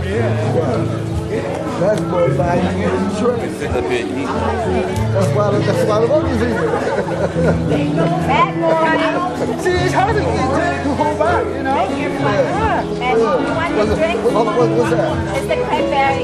That's more like insurance. That's why I love you here. Bad boy. See, it's hard to hold back, you know? And you want to drink? What's that? It's the cranberry.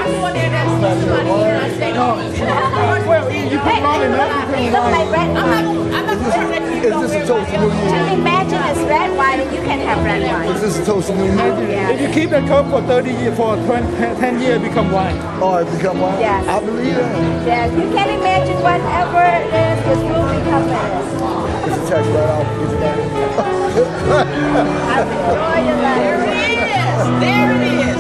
Well, you put it on enough. It looks like red wine. Is this a toast of New Year? Imagine it's red wine and you can have red wine. Is this a toast of New Year? If you keep the cup for 30 years, for 10 years, become wine. Oh, it become wine? Yes. I believe that. Yes, you can imagine whatever it is, this will become it. It's a text right off. Get you back. Enjoy your life. There it is. There it is.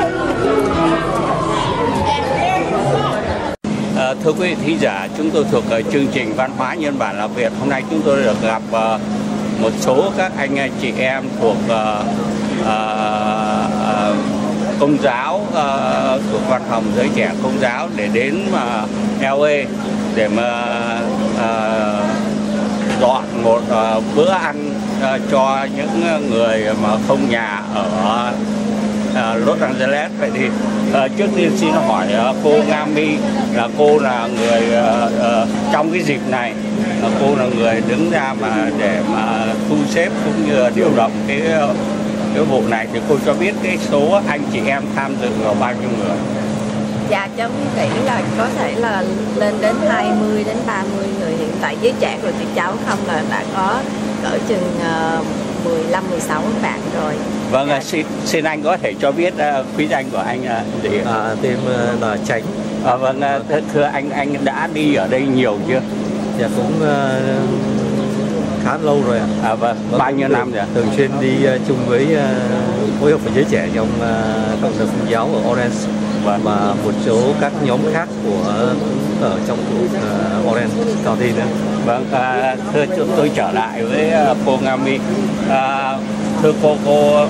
And there you go. Thưa quý vị thính giả, chúng tôi thuộc chương trình Văn hóa Nhân bản là Việt. Hôm nay chúng tôi được gặp một số các anh chị em thuộc Công giáo, thuộc Văn phòng Giới Trẻ Công giáo để đến LA để mà dọn một bữa ăn cho những người mà không nhà ở Los Angeles. Vậy thì trước tiên xin hỏi cô Nga My, là cô là người trong cái dịp này, cô là người đứng ra mà để mà thu xếp cũng như điều động cái vụ này, thì cô cho biết cái số anh chị em tham dự là bao nhiêu người? Dạ, cháu nghĩ là có thể là lên đến 20 đến 30 người. Hiện tại giới trẻ của tụi cháu không là đã có cỡ chừng 15-16 bạn rồi. Vâng, xin anh có thể cho biết quý danh của anh gì? Tên là Chánh. Vâng, thưa anh đã đi ở đây nhiều chưa? Dạ cũng khá lâu rồi ạ. Vâng, bao nhiêu năm rồi? Thường xuyên đi chung với phối hợp với giới trẻ trong cộng đồng Công giáo ở Orange và một số các nhóm khác ở trong Orange County nữa. Vâng, thưa tôi trở lại với cô Nga My. Thưa cô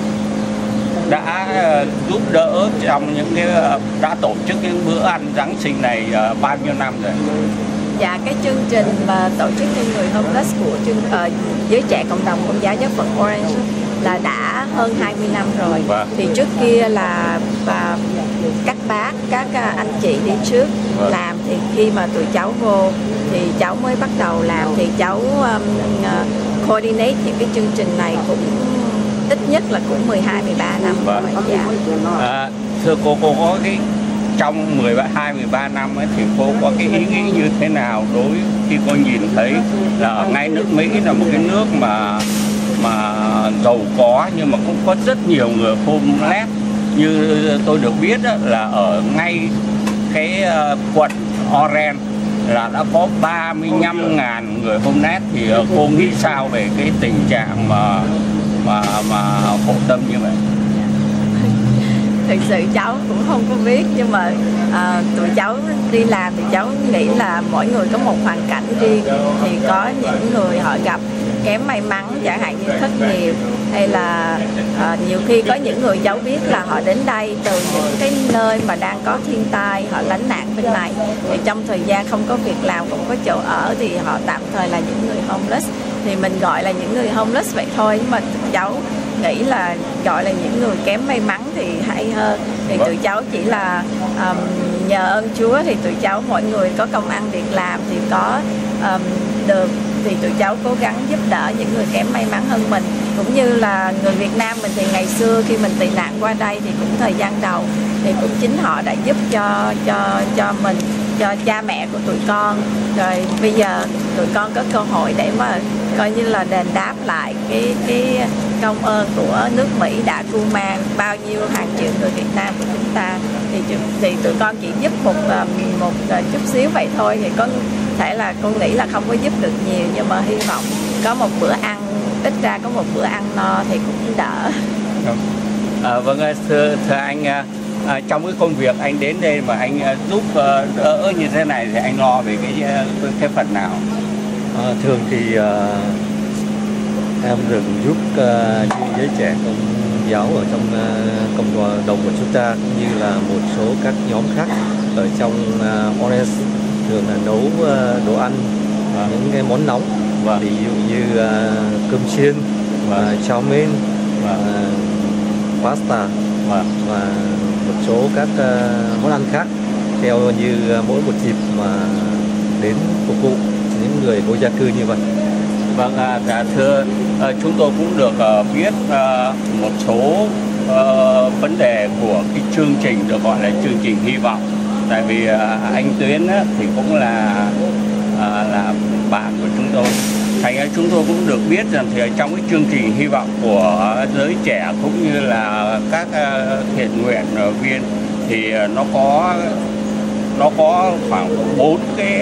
đã giúp đỡ trong những cái đã tổ chức những bữa ăn Giáng sinh này bao nhiêu năm rồi? Dạ, cái chương trình mà tổ chức cho người homeless của giới trẻ cộng đồng Công giáo giáo phận Orange là đã hơn 20 năm rồi. Thì trước kia là các bác, các anh chị đi trước làm, thì khi mà tụi cháu vô thì cháu mới bắt đầu làm, thì cháu coordinate những cái chương trình này cũng ít nhất là cũng 12-13 năm rồi. Dạ. Thưa cô có cái trong 12-13 năm ấy, thì cô có cái ý nghĩ như thế nào đối khi cô nhìn thấy là ở ngay nước Mỹ là một cái nước mà giàu có nhưng mà cũng có rất nhiều người homeless. Như tôi được biết là ở ngay cái quận Orange là đã có 35.000 người homeless. Thì cô nghĩ sao về cái tình trạng mà khổ tâm như vậy? Thực sự cháu cũng không có biết, nhưng mà tụi cháu đi làm thì cháu nghĩ là mỗi người có một hoàn cảnh riêng. Thì có những người họ gặp kém may mắn, chẳng hạn như thất nghiệp, hay là nhiều khi có những người cháu biết là họ đến đây từ những cái nơi mà đang có thiên tai, họ lánh nạn bên này, thì trong thời gian không có việc làm, không có chỗ ở, thì họ tạm thời là những người homeless. Thì mình gọi là những người homeless vậy thôi, nhưng mà cháu nghĩ là gọi là những người kém may mắn thì hay hơn. Thì tụi cháu chỉ là nhờ ơn Chúa thì tụi cháu mỗi người có công ăn việc làm, thì có được thì tụi cháu cố gắng giúp đỡ những người kém may mắn hơn mình. Cũng như là người Việt Nam mình thì ngày xưa khi mình tị nạn qua đây thì cũng thời gian đầu thì cũng chính họ đã giúp cho mình, cho cha mẹ của tụi con. Rồi bây giờ tụi con có cơ hội để mà coi như là đền đáp lại cái công ơn của nước Mỹ đã cưu mang bao nhiêu hàng triệu người Việt Nam của chúng ta. Thì tụi con chỉ giúp một chút xíu vậy thôi, thì có thể là con nghĩ là không có giúp được nhiều, nhưng mà hy vọng có một bữa ăn, ít ra có một bữa ăn no thì cũng đỡ. Vâng, thưa anh, trong cái công việc anh đến đây mà anh giúp đỡ như thế này thì anh lo về cái phần nào? Thường thì em được giúp giới trẻ Công giáo ở trong cộng đồng của chúng ta, cũng như là một số các nhóm khác ở trong Orange, thường là nấu đồ ăn, những cái món nóng, ví dụ như cơm chiên, chow mein, pasta, và một số các món ăn khác theo như mỗi một dịp mà đến phục vụ những người vô gia cư như vậy. Vâng, thưa chúng tôi cũng được biết một số vấn đề của cái chương trình được gọi là chương trình hy vọng. Tại vì anh Tuyến thì cũng là bạn của chúng tôi. Thành ra chúng tôi cũng được biết rằng thì trong cái chương trình hy vọng của giới trẻ cũng như là các thiện nguyện viên thì nó có khoảng 4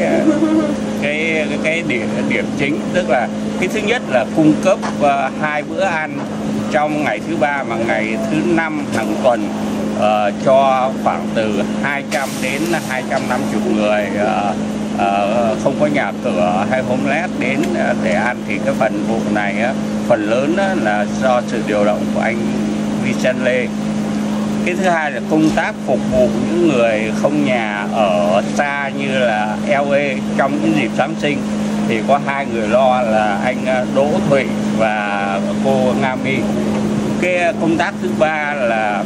cái điểm chính, tức là cái thứ nhất là cung cấp 2 bữa ăn trong ngày thứ ba và ngày thứ năm hàng tuần cho khoảng từ 200 đến 250 người không có nhà cửa hay homeless đến để ăn. Thì cái phần vụ này phần lớn là do sự điều động của anh Vincent Lê. Cái thứ hai là công tác phục vụ những người không nhà ở xa như là LA trong những dịp Giáng sinh thì có 2 người lo là anh Đỗ Thụy và cô Nga My. Cái công tác thứ ba là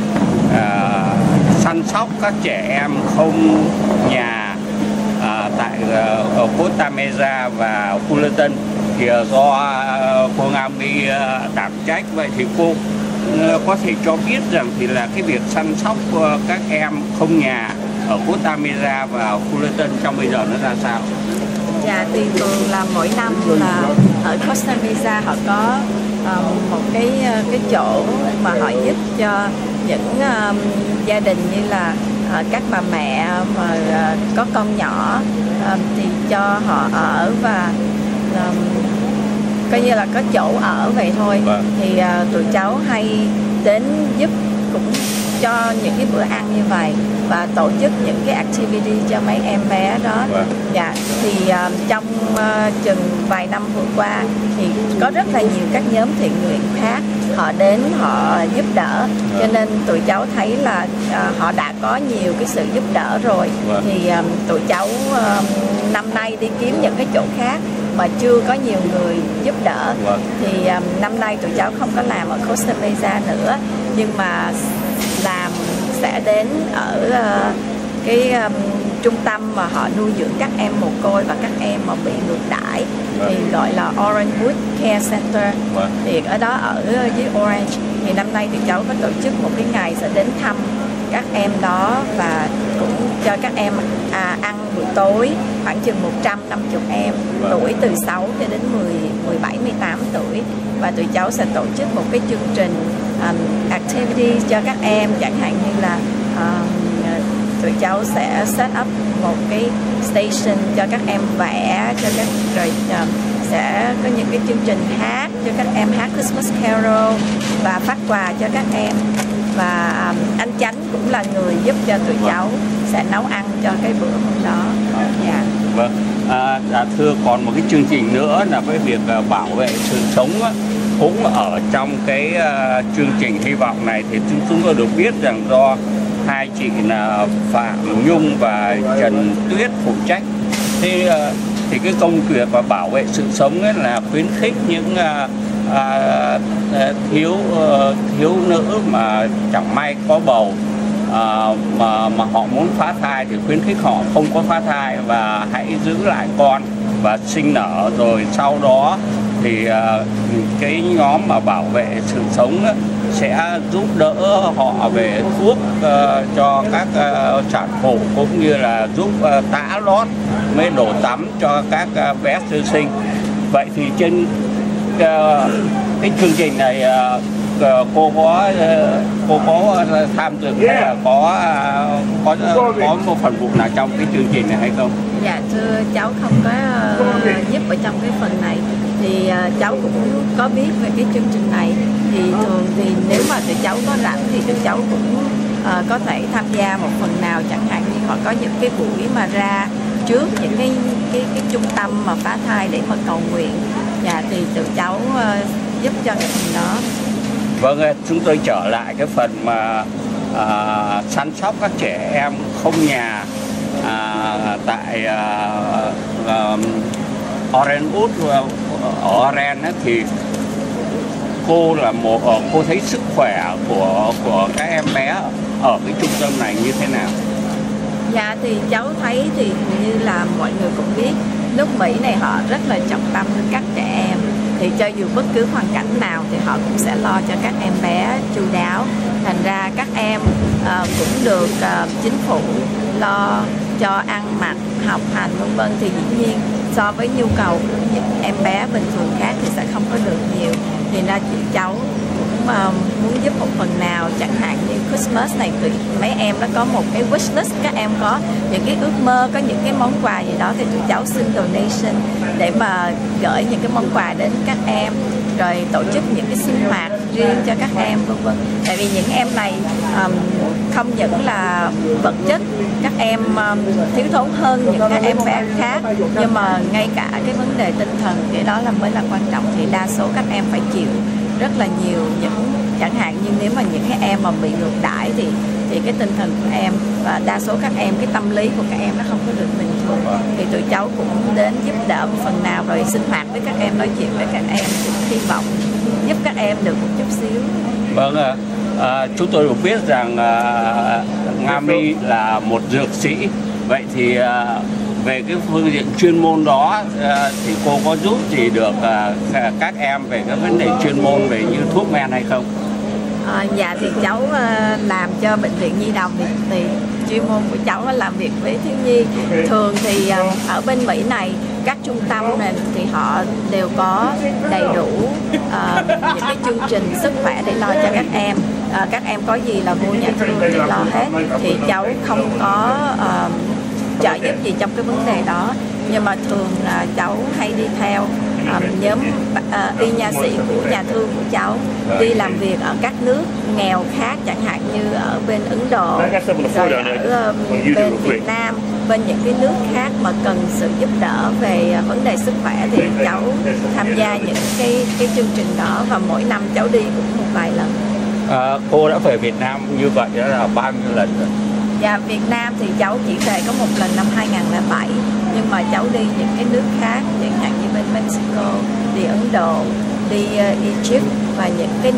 săn sóc các trẻ em không nhà tại Costa Mesa và Fullerton thì do cô Nga My đảm trách. Vậy thì cô có thể cho biết rằng thì là cái việc săn sóc các em không nhà ở Costa Mesa và Fullerton trong bây giờ nó ra sao? Dạ, thì thường là mỗi năm là ở Costa Mesa họ có một cái chỗ mà họ giúp cho những gia đình như là các bà mẹ mà có con nhỏ thì cho họ ở và coi như là có chỗ ở vậy thôi. Thì tụi cháu hay đến giúp cũng cho những cái bữa ăn như vậy và tổ chức những cái activity cho mấy em bé đó. Dạ, thì trong chừng vài năm vừa qua thì có rất là nhiều các nhóm thiện nguyện khác họ đến họ giúp đỡ, cho nên tụi cháu thấy là họ đã có nhiều cái sự giúp đỡ rồi. Thì tụi cháu năm nay đi kiếm những cái chỗ khác mà chưa có nhiều người giúp đỡ thì năm nay tụi cháu không có làm ở Costa Mesa nữa, nhưng mà làm sẽ đến ở cái trung tâm mà họ nuôi dưỡng các em mồ côi và các em mà bị ngược đãi thì gọi là Orangewood Care Center. Thì ở đó ở dưới Orange thì năm nay thì cháu có tổ chức một cái ngày sẽ đến thăm các em đó và cũng cho các em ăn buổi tối, khoảng chừng 150 em tuổi từ 6 cho đến 17, 18 tuổi, và tụi cháu sẽ tổ chức một cái chương trình activity cho các em, chẳng hạn như là tụi cháu sẽ set up một cái station cho các em vẽ, cho các rồi sẽ có những cái chương trình hát cho các em, hát Christmas Carol và phát quà cho các em. Và anh Chánh cũng là người giúp cho tụi cháu sẽ nấu ăn cho cái bữa hôm đó. Dạ. Vâng. Thưa, còn một cái chương trình nữa là cái việc bảo vệ sự sống cũng ở trong cái chương trình hy vọng này thì chúng tôi được biết rằng do hai chị là Phạm Nhung và Trần Tuyết phụ trách. Thì cái công việc và bảo vệ sự sống ấy là khuyến khích những thiếu nữ mà chẳng may có bầu mà họ muốn phá thai thì khuyến khích họ không có phá thai và hãy giữ lại con và sinh nở, rồi sau đó thì cái nhóm mà bảo vệ sự sống sẽ giúp đỡ họ về thuốc cho các sản phụ cũng như là giúp tã lót mới đổ tắm cho các bé sơ sinh. Vậy thì trên cái chương trình này cô có tham dự hay là có một phần vụ nào trong cái chương trình này hay không? Dạ thưa, cháu không có giúp ở trong cái phần này. Thì cháu cũng có biết về cái chương trình này. Thì thường thì nếu mà tụi cháu có rảnh thì tụi cháu cũng có thể tham gia một phần nào, chẳng hạn như họ có những cái buổi mà ra trước những cái trung tâm mà phá thai để mà cầu nguyện. Dạ, thì tụi cháu giúp cho cái phần đó. Vâng, chúng tôi trở lại cái phần mà săn sóc các trẻ em không nhà tại Orangewood ở Orange thì cô là cô thấy sức khỏe của các em bé ở cái trung tâm này như thế nào? Dạ thì cháu thấy thì như là mọi người cũng biết, nước Mỹ này họ rất là trọng tâm đến các trẻ em. Thì cho dù bất cứ hoàn cảnh nào thì họ cũng sẽ lo cho các em bé chu đáo. Thành ra các em cũng được chính phủ lo cho ăn mặc, học hành vân vân. Thì dĩ nhiên so với nhu cầu của những em bé bình thường khác thì sẽ không có được nhiều. Thì ra chị cháu cũng muốn giúp một phần nào, chẳng hạn như Christmas này tụi mấy em nó có một cái wish list, các em có những cái ước mơ, có những cái món quà gì đó thì tụi cháu xin donation để mà gửi những cái món quà đến các em, rồi tổ chức những cái sinh hoạt riêng cho các em vân vân. Tại vì những em này không những là vật chất các em thiếu thốn hơn những các em bé khác, nhưng mà ngay cả cái vấn đề tinh thần cái đó mới là quan trọng. Thì đa số các em phải chịu rất là nhiều những, chẳng hạn như nếu mà những cái em mà bị ngược đãi thì cái tinh thần của em và đa số các em, cái tâm lý của các em nó không có được bình thường. Thì tụi cháu cũng đến giúp đỡ một phần nào, rồi sinh hoạt với các em, nói chuyện với các em, cũng hy vọng giúp các em được một chút xíu. Vâng ạ. Chúng tôi được biết rằng Nga My là một dược sĩ. Vậy thì về cái phương diện chuyên môn đó thì cô có giúp gì được các em về cái vấn đề chuyên môn về như thuốc men hay không? Dạ thì cháu làm cho bệnh viện Nhi đồng thì chuyên môn của cháu là làm việc với thiếu nhi. Thường thì ở bên Mỹ này các trung tâm này thì họ đều có đầy đủ những cái chương trình sức khỏe để lo cho các em. Các em có gì là mua nhà thương để lo hết. Thì cháu không có trợ giúp gì trong cái vấn đề đó, nhưng mà thường là cháu hay đi theo nhóm y nha sĩ của nhà thương của cháu đi làm việc ở các nước nghèo khác, chẳng hạn như ở bên Ấn Độ, rồi ở bên Việt Nam, bên những cái nước khác mà cần sự giúp đỡ về vấn đề sức khỏe thì cháu tham gia những cái chương trình đó, và mỗi năm cháu đi cũng một vài lần. Cô đã về Việt Nam như vậy đó là bao nhiêu lần rồi? Dạ, Việt Nam thì cháu chỉ về có một lần năm 2007, nhưng mà cháu đi những cái nước khác, chẳng hạn như bên Mexico, đi Ấn Độ, đi Egypt và những cái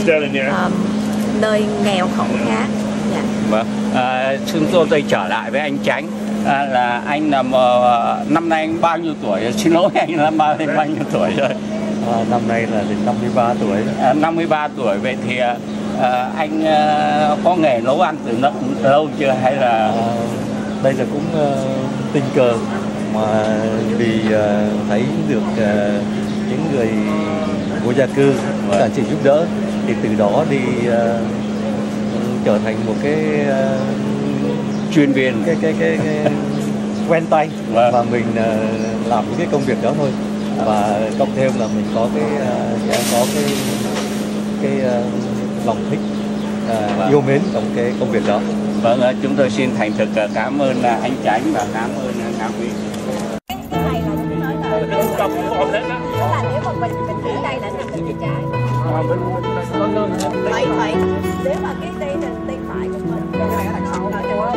nơi nghèo khổ khác. Dạ. Vâng. Chúng tôi trở lại với anh Chánh. Là anh là năm nay anh bao nhiêu tuổi? Xin lỗi anh, là bao nhiêu tuổi rồi? Năm nay là đến 53 tuổi. 53 tuổi. Vậy thì anh có nghề nấu ăn từ lâu chưa hay là đây là cũng tình cờ mà vì thấy được những người vô gia cư cả chị giúp đỡ, thì từ đó đi trở thành một cái chuyên viên, cái quen tay. Và mình làm những cái công việc đó thôi, và cộng thêm là mình có cái lòng thích, yêu mến trong cái công việc đó. Vâng, chúng tôi xin thành thực cảm ơn anh Chánh và cảm ơn Nga My. Cái này là chúng nói là nếu mà mình ở đây là nằm bên trái. Vậy nếu mà cái đây là tay phải của mình, cái này là đằng sau.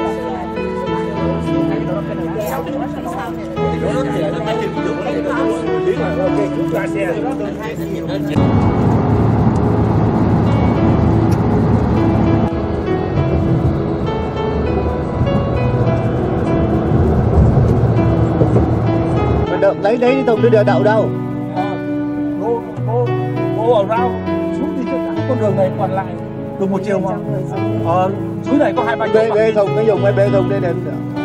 Lấy đấy Tùng đi đậu đâu? Go around xuống đi cho cả con đường này còn lại được một chiều mà. Dưới này có 2-3 bê thùng, cái dùng bê thùng đây nè.